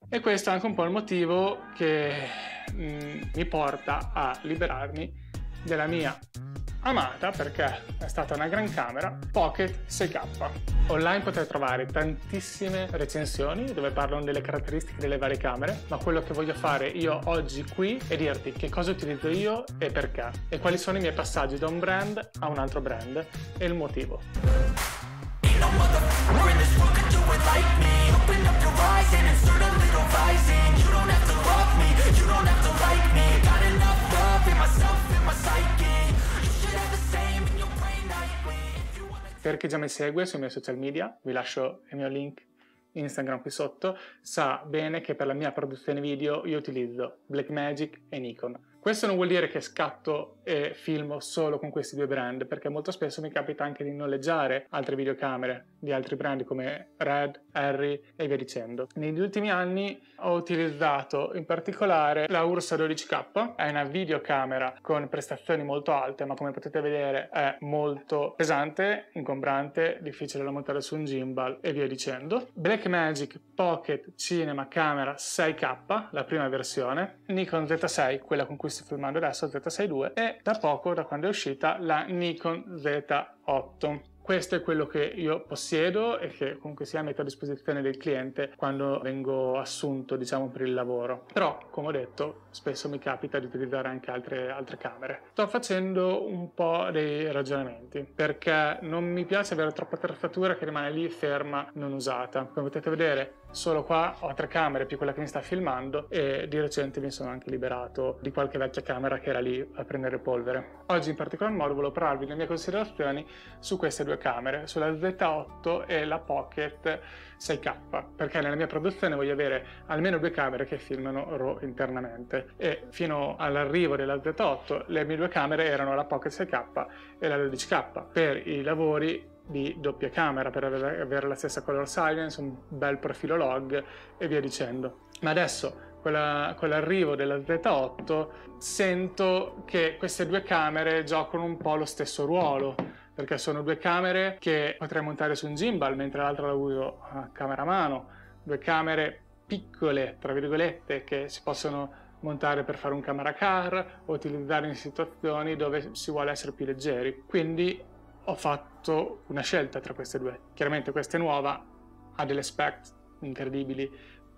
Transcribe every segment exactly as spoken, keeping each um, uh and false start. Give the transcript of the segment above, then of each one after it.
E questo è anche un po' il motivo che mm, mi porta a liberarmi della mia amata, perché è stata una gran camera, Pocket sei K. Online potete trovare tantissime recensioni dove parlano delle caratteristiche delle varie camere, ma quello che voglio fare io oggi qui è dirti che cosa utilizzo io e perché, e quali sono i miei passaggi da un brand a un altro brand e il motivo. Per chi già mi segue sui miei social media, vi lascio il mio link Instagram qui sotto, sa bene che per la mia produzione video io utilizzo Blackmagic e Nikon. Questo non vuol dire che scatto e filmo solo con questi due brand, perché molto spesso mi capita anche di noleggiare altre videocamere di altri brand come Red, Harry e via dicendo. Negli ultimi anni ho utilizzato in particolare la Ursa dodici K, è una videocamera con prestazioni molto alte, ma come potete vedere è molto pesante, ingombrante, difficile da montare su un gimbal e via dicendo. Blackmagic Pocket Cinema Camera sei K, la prima versione, Nikon Z sei, quella con cui sto filmando adesso, Z sei due, e da poco, da quando è uscita, la Nikon Z otto. Questo è quello che io possiedo e che comunque sia metto a disposizione del cliente quando vengo assunto, diciamo, per il lavoro. Però, come ho detto, spesso mi capita di utilizzare anche altre, altre camere. Sto facendo un po' dei ragionamenti, perché non mi piace avere troppa attrezzatura che rimane lì ferma, non usata. Come potete vedere, solo qua ho tre camere più quella che mi sta filmando, e di recente mi sono anche liberato di qualche vecchia camera che era lì a prendere polvere. Oggi in particolar modo volevo parlarvi delle mie considerazioni su queste due camere, sulla Z otto e la Pocket sei K, perché nella mia produzione voglio avere almeno due camere che filmano RAW internamente, e fino all'arrivo della Z otto le mie due camere erano la Pocket sei K e la dodici K per i lavori di doppia camera, per avere la stessa color silence, un bel profilo log e via dicendo. Ma adesso con l'arrivo della Z otto sento che queste due camere giocano un po' lo stesso ruolo, perché sono due camere che potrei montare su un gimbal mentre l'altra la uso a camera a mano, due camere piccole tra virgolette che si possono montare per fare un camera car o utilizzare in situazioni dove si vuole essere più leggeri. Quindi ho fatto una scelta tra queste due. Chiaramente questa è nuova, ha delle specs incredibili.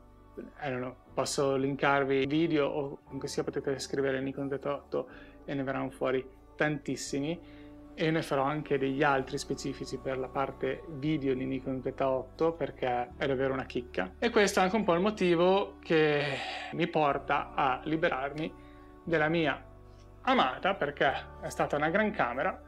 I don't know, posso linkarvi i video o comunque sia potete scrivere Nikon Z otto e ne verranno fuori tantissimi, e ne farò anche degli altri specifici per la parte video di Nikon Z otto perché è davvero una chicca. E questo è anche un po' il motivo che mi porta a liberarmi della mia amata, perché è stata una gran camera,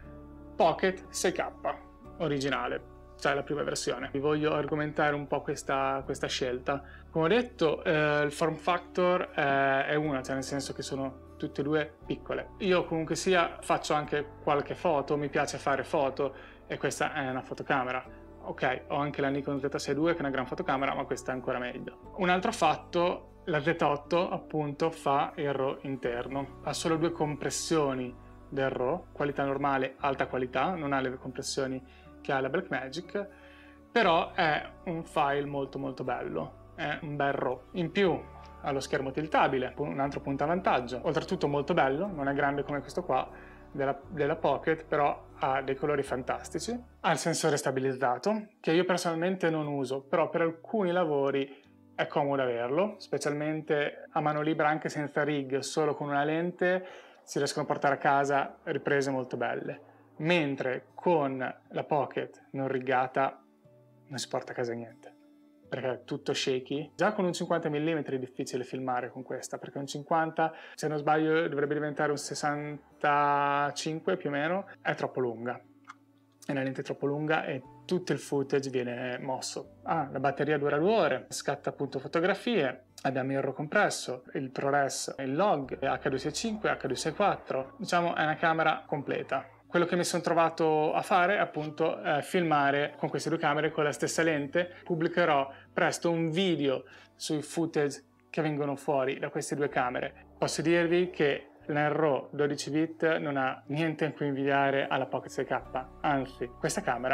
Pocket sei K originale, cioè la prima versione. Vi voglio argomentare un po' questa, questa scelta. Come ho detto, eh, il form factor eh, è una, cioè nel senso che sono tutte e due piccole. Io comunque sia faccio anche qualche foto, mi piace fare foto e questa è una fotocamera. Ok, ho anche la Nikon Z sei due che è una gran fotocamera, ma questa è ancora meglio. Un altro fatto, la Z otto appunto fa il RAW interno, ha solo due compressioni del RAW, qualità normale, alta qualità, non ha le compressioni che ha la Blackmagic, però è un file molto molto bello, è un bel RAW. In più ha lo schermo tiltabile, un altro punto a vantaggio, oltretutto molto bello, non è grande come questo qua della, della Pocket, però ha dei colori fantastici, ha il sensore stabilizzato che io personalmente non uso, però per alcuni lavori è comodo averlo, specialmente a mano libera anche senza rig, solo con una lente si riescono a portare a casa riprese molto belle, mentre con la Pocket non riggata non si porta a casa niente, perché è tutto shaky. Già con un cinquanta millimetri è difficile filmare con questa, perché un cinquanta, se non sbaglio, dovrebbe diventare un sessantacinque più o meno, è troppo lunga. È una lente troppo lunga e tutto il footage viene mosso. Ah, la batteria dura due ore, scatta appunto fotografie, abbiamo il RAW compresso, il ProRes, il log, H duecentosessantacinque, H duecentosessantaquattro, diciamo è una camera completa. Quello che mi sono trovato a fare è appunto eh, filmare con queste due camere con la stessa lente. Pubblicherò presto un video sui footage che vengono fuori da queste due camere. Posso dirvi che nel RAW dodici bit non ha niente in cui invidiare alla Pocket sei K, anzi questa camera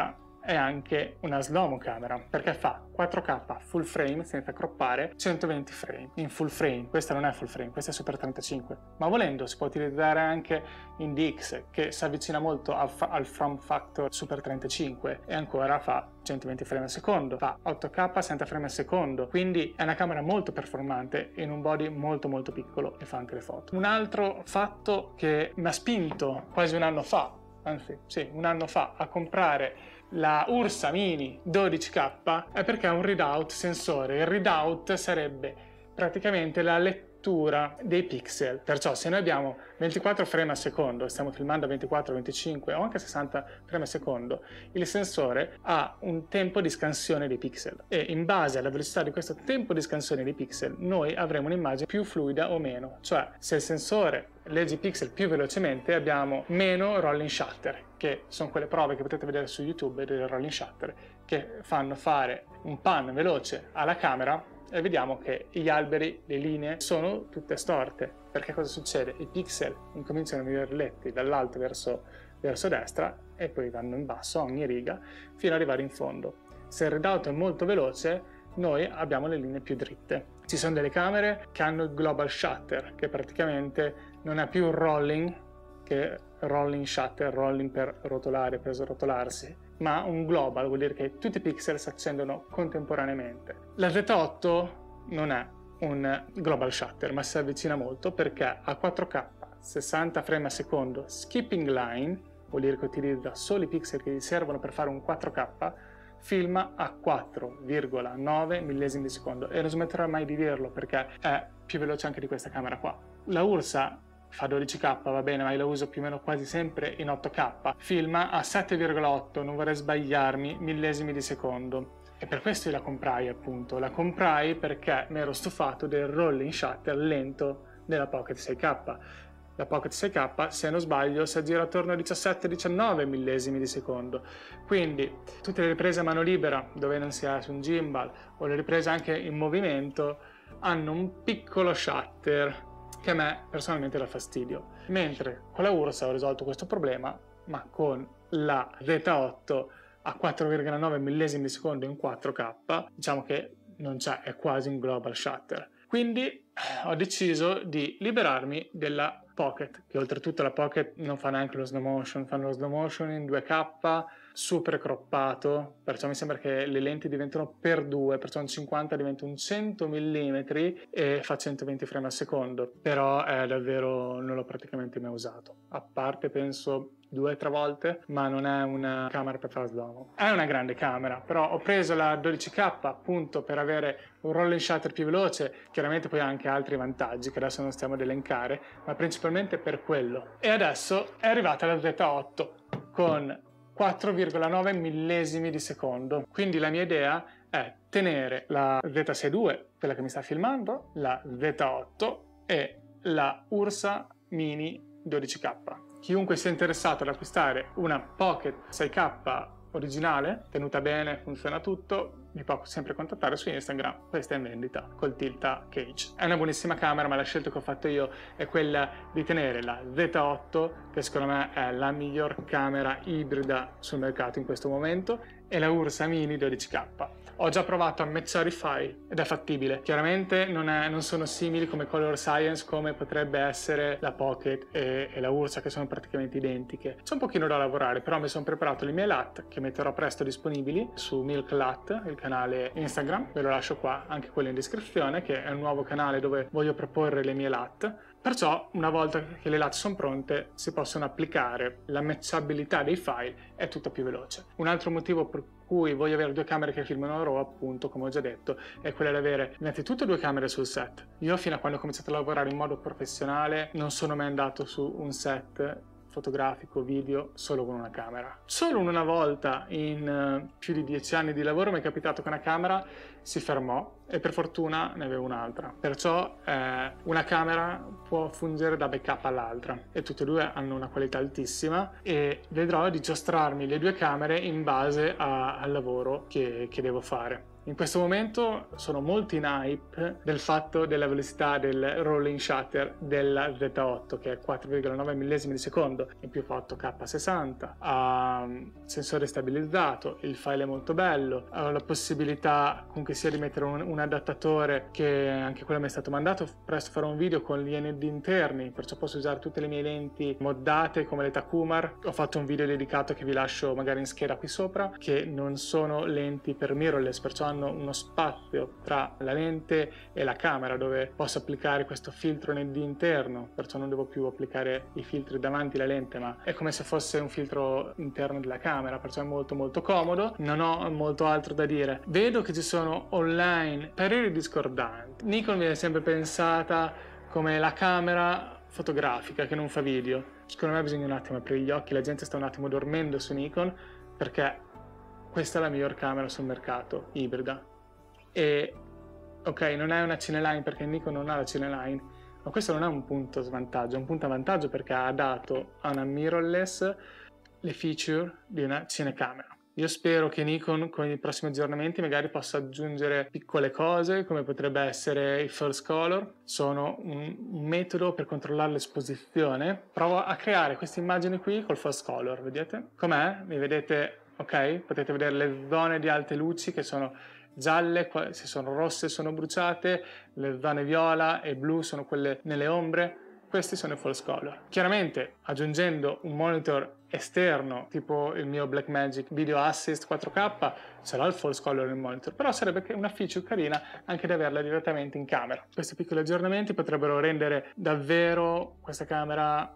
è anche una slow-mo camera, perché fa quattro K full frame senza croppare, centoventi frame in full frame. Questa non è full frame, questa è Super trentacinque, ma volendo si può utilizzare anche in D X, che si avvicina molto al, al form factor Super trentacinque e ancora fa centoventi frame al secondo, fa otto K sessanta frame al secondo, quindi è una camera molto performante in un body molto molto piccolo e fa anche le foto. Un altro fatto che mi ha spinto quasi un anno fa, anzi sì, un anno fa a comprare la Ursa Mini dodici K è perché ha un readout sensore. Il readout sarebbe praticamente la lettura dei pixel, perciò se noi abbiamo ventiquattro frame al secondo, stiamo filmando a ventiquattro, venticinque o anche sessanta frame al secondo, il sensore ha un tempo di scansione dei pixel e in base alla velocità di questo tempo di scansione dei pixel noi avremo un'immagine più fluida o meno. Cioè, se il sensore legge i pixel più velocemente abbiamo meno rolling shutter, che sono quelle prove che potete vedere su YouTube del rolling shutter, che fanno fare un pan veloce alla camera e vediamo che gli alberi, le linee sono tutte storte. Perché cosa succede? I pixel incominciano a venire letti dall'alto verso, verso destra e poi vanno in basso a ogni riga fino ad arrivare in fondo. Se il readout è molto veloce noi abbiamo le linee più dritte. Ci sono delle camere che hanno il global shutter, che praticamente non è più un rolling, che rolling shutter, rolling per rotolare, per srotolarsi, ma un global, vuol dire che tutti i pixel si accendono contemporaneamente. La Z otto non è un global shutter, ma si avvicina molto perché a quattro K, sessanta frame al secondo, skipping line, vuol dire che utilizza solo i pixel che gli servono per fare un quattro K, filma a quattro virgola nove millesimi di secondo e non smetterò mai di dirlo perché è più veloce anche di questa camera qua. La Ursa fa dodici K, va bene, ma io la uso più o meno quasi sempre in otto K, filma a sette virgola otto, non vorrei sbagliarmi, millesimi di secondo. E per questo io la comprai, appunto. La comprai perché mi ero stufato del rolling shutter lento della Pocket sei K. La Pocket sei K, se non sbaglio, si aggira attorno a diciassette diciannove millesimi di secondo. Quindi tutte le riprese a mano libera, dove non si ha su un gimbal, o le riprese anche in movimento, hanno un piccolo shutter che a me personalmente dà fastidio. Mentre con la Ursa ho risolto questo problema, ma con la Z otto a quattro virgola nove millesimi di secondo in quattro K, diciamo che non c'è, è quasi un global shutter. Quindi ho deciso di liberarmi della Pocket, che oltretutto la Pocket non fa neanche lo slow motion, fanno lo slow motion in due K, super croppato, perciò mi sembra che le lenti diventano per due, perciò un cinquanta diventa un cento millimetri e fa centoventi frame al secondo, però è davvero, non l'ho praticamente mai usato, a parte penso due o tre volte, ma non è una camera per fare slow-mo. È una grande camera, però ho preso la dodici K appunto per avere un rolling shutter più veloce, chiaramente poi ha anche altri vantaggi che adesso non stiamo ad elencare, ma principalmente per quello. E adesso è arrivata la Z otto con quattro virgola nove millesimi di secondo, quindi la mia idea è tenere la Z sei due, quella che mi sta filmando, la Z otto e la Ursa Mini dodici K. Chiunque sia interessato ad acquistare una Pocket sei K originale, tenuta bene, funziona tutto, mi può sempre contattare su Instagram, questa è in vendita col Tilta Cage. È una buonissima camera, ma la scelta che ho fatto io è quella di tenere la Z otto, che secondo me è la miglior camera ibrida sul mercato in questo momento, e la Ursa Mini dodici K. Ho già provato a matchare i file ed è fattibile. Chiaramente non, è, non sono simili come color science come potrebbe essere la Pocket e, e la Ursa, che sono praticamente identiche. C'è un pochino da lavorare, però mi sono preparato le mie L A T che metterò presto disponibili su Milk L A T, il canale Instagram, ve lo lascio qua, anche quello in descrizione, che è un nuovo canale dove voglio proporre le mie L A T. Perciò una volta che le L A T sono pronte si possono applicare, la matchabilità dei file è tutto più veloce. Un altro motivo per cui voglio avere due camere che filmano a RAW, appunto, come ho già detto, è quella di avere innanzitutto due camere sul set. Io fino a quando ho cominciato a lavorare in modo professionale non sono mai andato su un set fotografico, video, solo con una camera. Solo una volta in uh, più di dieci anni di lavoro mi è capitato che una camera si fermò e per fortuna ne avevo un'altra. Perciò eh, una camera può fungere da backup all'altra e tutte e due hanno una qualità altissima e vedrò di giostrarmi le due camere in base a, al lavoro che, che devo fare. In questo momento sono molto in hype del fatto della velocità del rolling shutter della Z otto, che è quattro virgola nove millesimi di secondo, in più fa otto K sessanta, ha sensore stabilizzato, il file è molto bello, ho la possibilità comunque sia di mettere un, un adattatore, che anche quello mi è stato mandato. Presto farò un video con gli N D interni, perciò posso usare tutte le mie lenti moddate come le Takumar. Ho fatto un video dedicato che vi lascio magari in scheda qui sopra, che non sono lenti per mirrorless, perciò hanno uno spazio tra la lente e la camera dove posso applicare questo filtro N D interno, perciò non devo più applicare i filtri davanti alla lente, ma è come se fosse un filtro interno della camera, perciò è molto molto comodo. Non ho molto altro da dire. Vedo che ci sono online pareri discordanti. Nikon viene sempre pensata come la camera fotografica che non fa video. Secondo me bisogna un attimo aprire gli occhi, la gente sta un attimo dormendo su Nikon, perché questa è la miglior camera sul mercato, ibrida. E ok, non è una Cineline perché Nikon non ha la Cineline, ma questo non è un punto svantaggio, è un punto a vantaggio perché ha dato a una mirrorless le feature di una cinecamera. Io spero che Nikon con i prossimi aggiornamenti magari possa aggiungere piccole cose, come potrebbe essere il false color. Sono un, un metodo per controllare l'esposizione. Provo a creare queste immagini qui col false color, vedete? Com'è? Mi vedete? Ok? Potete vedere le zone di alte luci che sono gialle, se sono rosse sono bruciate, le zone viola e blu sono quelle nelle ombre. Questi sono i false color. Chiaramente aggiungendo un monitor esterno tipo il mio Blackmagic Video Assist quattro K sarà il false color nel monitor, però sarebbe una feature carina anche di averla direttamente in camera. Questi piccoli aggiornamenti potrebbero rendere davvero questa camera,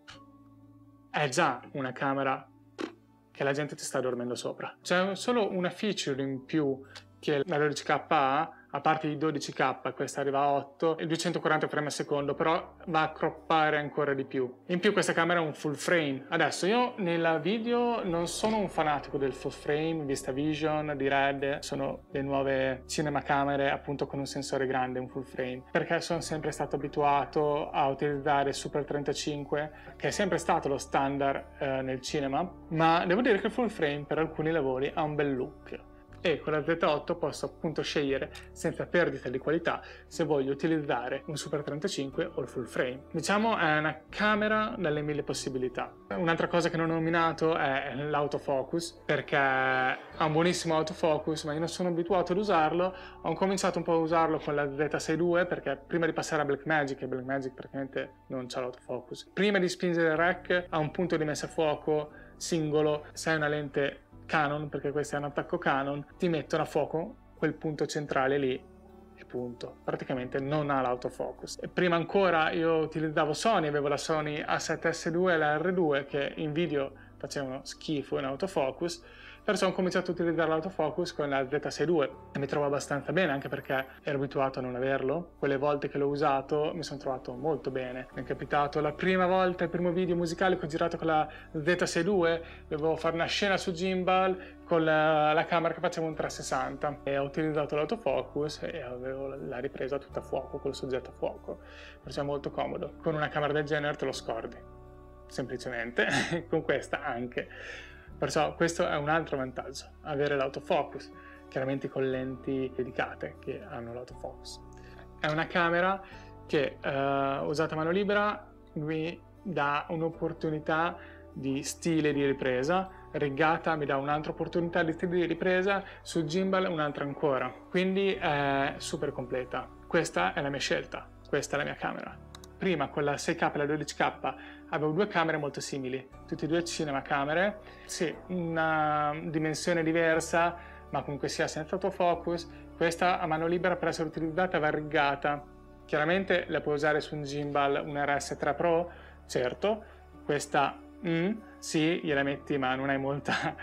è già una camera che la gente ti sta dormendo sopra. C'è solo una feature in più che la dodici K ha, a parte i dodici K, questa arriva a otto e duecentoquaranta frame al secondo, però va a croppare ancora di più. In più questa camera è un full frame. Adesso io nella video non sono un fanatico del full frame, VistaVision di Red, sono le nuove cinemacamere appunto con un sensore grande, un full frame, perché sono sempre stato abituato a utilizzare Super trentacinque, che è sempre stato lo standard eh, nel cinema, ma devo dire che il full frame per alcuni lavori ha un bel look. E con la Z otto posso appunto scegliere senza perdita di qualità se voglio utilizzare un Super trentacinque o il full frame. Diciamo è una camera dalle mille possibilità. Un'altra cosa che non ho nominato è l'autofocus, perché ha un buonissimo autofocus, ma io non sono abituato ad usarlo. Ho cominciato un po' a usarlo con la Z sesantadue, perché prima di passare a Blackmagic, e Blackmagic praticamente non c'ha l'autofocus, prima di spingere il rack ha un punto di messa a fuoco singolo. Se hai una lente Canon, perché questo è un attacco Canon, ti mettono a fuoco quel punto centrale lì e punto. Praticamente non ha l'autofocus. E prima ancora io utilizzavo Sony, avevo la Sony A sette S due e la R due che in video facevano schifo in autofocus, perciò ho cominciato a utilizzare l'autofocus con la Z sessantadue e mi trovo abbastanza bene, anche perché ero abituato a non averlo. Quelle volte che l'ho usato mi sono trovato molto bene. Mi è capitato la prima volta, il primo video musicale che ho girato con la Z sessantadue, dovevo fare una scena su gimbal con la, la camera che faceva un trecentosessanta e ho utilizzato l'autofocus e avevo la ripresa tutta a fuoco, col soggetto a fuoco, perciò è molto comodo. Con una camera del genere te lo scordi, semplicemente, con questa anche. Perciò questo è un altro vantaggio, avere l'autofocus, chiaramente con lenti dedicate che hanno l'autofocus. È una camera che eh, usata a mano libera mi dà un'opportunità di stile di ripresa, rigata mi dà un'altra opportunità di stile di ripresa, su gimbal un'altra ancora, quindi è super completa. Questa è la mia scelta, questa è la mia camera. Prima con la sei K e la dodici K avevo due camere molto simili, tutte e due cinemacamere, sì, una dimensione diversa, ma comunque sia senza autofocus. Questa a mano libera per essere utilizzata va rigata. Chiaramente la puoi usare su un gimbal, un R S tre Pro, certo. Questa, mm, sì, gliela metti, ma non hai molta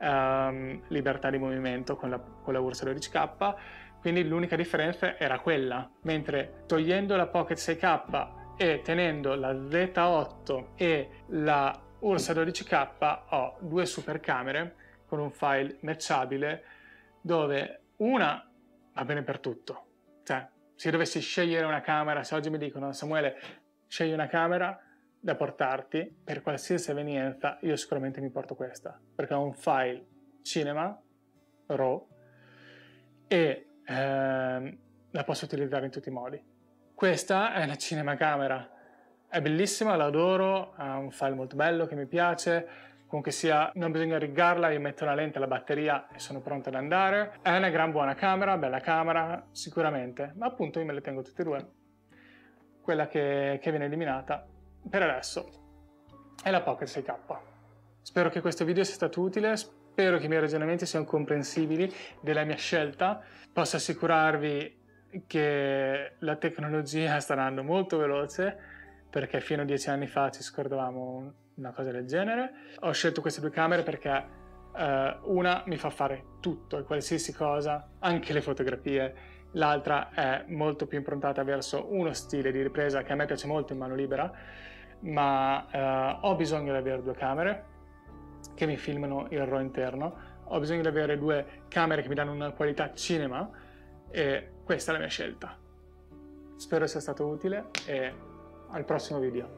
um, libertà di movimento con la, con la Ursa dodici K. Quindi l'unica differenza era quella, mentre togliendo la Pocket sei K e tenendo la Z otto e la Ursa dodici K ho due super camere con un file matchabile, dove una va bene per tutto. Cioè, se dovessi scegliere una camera, se oggi mi dicono Samuele scegli una camera da portarti per qualsiasi evenienza, io sicuramente mi porto questa, perché ha un file cinema RAW e ehm, la posso utilizzare in tutti i modi. Questa è una cinemacamera, è bellissima, l'adoro, ha un file molto bello che mi piace, comunque sia non bisogna riggarla, io metto la lente e la batteria e sono pronto ad andare. È una gran buona camera, bella camera, sicuramente, ma appunto io me le tengo tutte e due. Quella che, che viene eliminata per adesso è la Pocket sei K. Spero che questo video sia stato utile, spero che i miei ragionamenti siano comprensibili della mia scelta, posso assicurarvi che la tecnologia sta andando molto veloce, perché fino a dieci anni fa ci scordavamo una cosa del genere. Ho scelto queste due camere perché eh, una mi fa fare tutto e qualsiasi cosa, anche le fotografie, l'altra è molto più improntata verso uno stile di ripresa che a me piace molto in mano libera, ma eh, ho bisogno di avere due camere che mi filmano il RAW interno, ho bisogno di avere due camere che mi danno una qualità cinema e questa è la mia scelta. Spero sia stato utile e al prossimo video.